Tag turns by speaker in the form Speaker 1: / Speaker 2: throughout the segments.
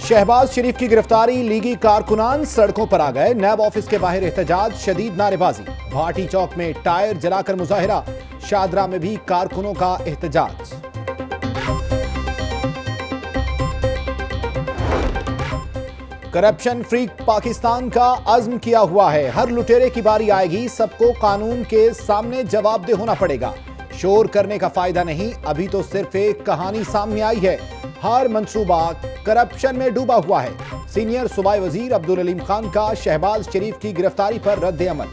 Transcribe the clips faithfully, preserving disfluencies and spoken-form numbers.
Speaker 1: शहबाज शरीफ की गिरफ्तारी, लीगी कारकुनान सड़कों पर आ गए। नैब ऑफिस के बाहर एहतजाज, शदीद नारेबाजी। भाटी चौक में टायर जलाकर मुजाहिरा, शादरा में भी कारकुनों का एहतजाज। करप्शन फ्री पाकिस्तान का अज़्म किया हुआ है। हर लुटेरे की बारी आएगी, सबको कानून के सामने जवाबदेह होना पड़ेगा। शोर करने का फायदा नहीं, अभी तो सिर्फ एक कहानी सामने आई है। हर मंसूबा करप्शन में डूबा हुआ है। सीनियर सूबाई वजीर अब्दुल अलीम खान का शहबाज शरीफ की गिरफ्तारी पर रद्द अमल।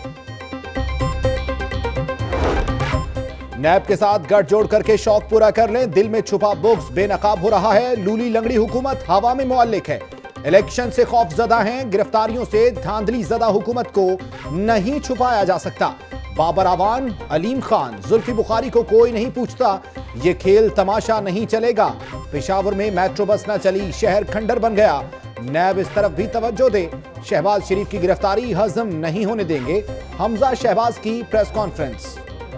Speaker 1: नैब के साथ गठजोड़ करके शौक पूरा कर लें, दिल में छुपा बुग्ज बेनकाब हो रहा है। लूली लंगड़ी हुकूमत हवा में मुअल्लिक है। इलेक्शन से खौफजदा हैं, गिरफ्तारियों से धांधली ज़दा हुकूमत को नहीं छुपाया जा सकता। बाबर आवान, अलीम खान, जुल्फी बुखारी को कोई नहीं पूछता। ये खेल तमाशा नहीं चलेगा। पेशावर में मेट्रो बस न चली, शहर खंडर बन गया। नैब इस तरफ भी तवज्जो दे। शहबाज शरीफ की गिरफ्तारी हजम नहीं होने देंगे। हमजा शहबाज की press conference.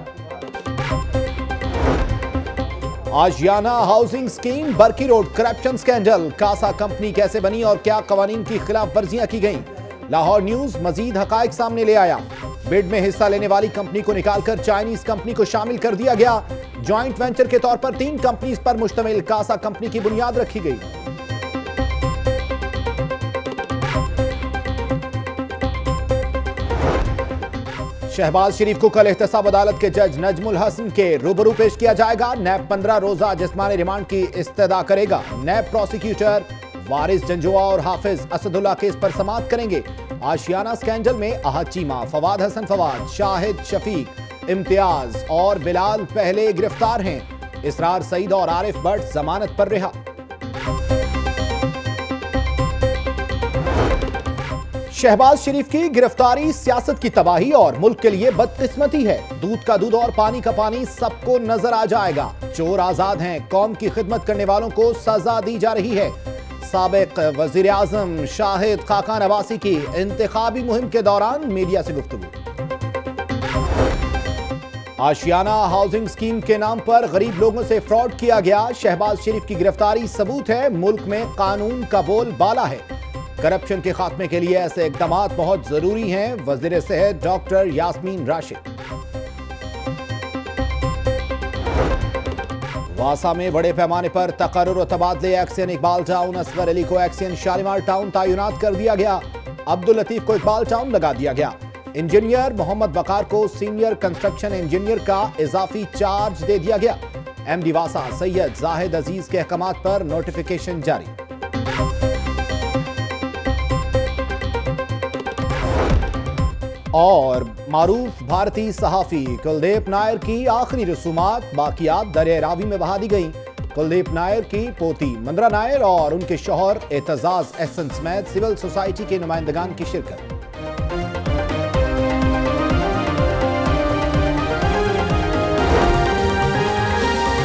Speaker 1: Ashiana housing scheme, Barki road corruption scandal, Kasa company कैसे बनी और क्या कवानीन की खिलाफ वर्जियां की गईं। लाहौर न्यूज मजीद हकायक सामने ले आया। बिड में हिस्सा लेने वाली कंपनी को निकालकर चाइनीज कंपनी को शामिल कर दिया गया। जॉइंट वेंचर के तौर पर तीन कंपनीज पर मुश्तमिल कासा कंपनी की बुनियाद रखी गई। शहबाज शरीफ को कल एहतसाब अदालत के जज नजमुल हसन के रूबरू पेश किया जाएगा। नैब पंद्रह रोजा जिस्मानी रिमांड की इस्तदा करेगा। नैब प्रोसिक्यूटर वारिस जंजुआ और हाफिज असदुल्ला केस पर समाअत करेंगे। आशियाना स्कैंडल में अहद चीमा, फवाद हसन फवाद, शाहिद शफीक, इम्तियाज और बिलाल पहले गिरफ्तार हैं। इसरार सईद और आरिफ भट्ट जमानत पर रिहा। शहबाज शरीफ की गिरफ्तारी सियासत की तबाही और मुल्क के लिए बदकिस्मती है। दूध का दूध और पानी का पानी सबको नजर आ जाएगा। चोर आजाद हैं, कौम की खिदमत करने वालों को सजा दी जा रही है। साबिक वजीर आजम शाहिद खाकान अब्बासी की इंतखाबी मुहिम के दौरान मीडिया से गुफ्तगू। आशियाना हाउसिंग स्कीम के नाम पर गरीब लोगों से फ्रॉड किया गया। शहबाज शरीफ की गिरफ्तारी सबूत है, मुल्क में कानून का बोल बाला है। करप्शन के खात्मे के लिए ऐसे इकदाम बहुत जरूरी हैं। वजीर सेहत डॉक्टर यास्मीन राशिद। वासा में बड़े पैमाने पर तकर्रुर और तबादले, एक्सियन इकबाल टाउन असगर अली को एक्सियन शालीमार टाउन तैनात कर दिया गया। अब्दुल लतीफ को इकबाल टाउन लगा दिया गया। इंजीनियर मोहम्मद वकार को सीनियर कंस्ट्रक्शन इंजीनियर का इजाफी चार्ज दे दिया गया। एमडी वासा सैयद जाहिद अजीज के अहकामात पर नोटिफिकेशन जारी। और मारूफ भारतीय सहाफी कुलदीप नायर की आखिरी रसूमात बाकियात दरिया रावी में बहा दी गई। कुलदीप नायर की पोती मंदरा नायर और उनके शौहर एतजाज एहसन समेत सिविल सोसाइटी के नुमाइंदगान की शिरकत।